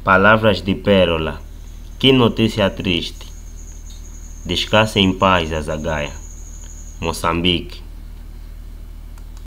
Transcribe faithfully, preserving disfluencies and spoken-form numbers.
Palavras de pérola. Que notícia triste. Descanse em paz, Azagaia. Moçambique.